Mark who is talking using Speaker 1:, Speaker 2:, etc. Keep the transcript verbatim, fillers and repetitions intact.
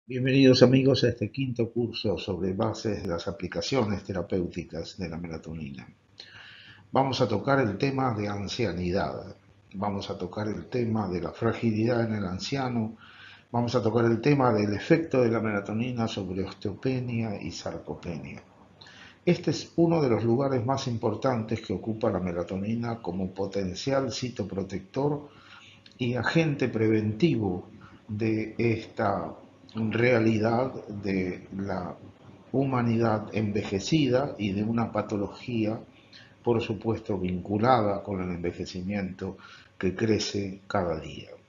Speaker 1: Bienvenidos amigos a este quinto curso sobre bases de las aplicaciones terapéuticas de la melatonina. Vamos a tocar el tema de ancianidad, vamos a tocar el tema de la fragilidad en el anciano, vamos a tocar el tema del efecto de la melatonina sobre osteopenia y sarcopenia. Este es uno de los lugares más importantes que ocupa la melatonina como potencial citoprotector y agente preventivo de esta realidad de la humanidad envejecida y de una patología, por supuesto, vinculada con el envejecimiento que crece cada día.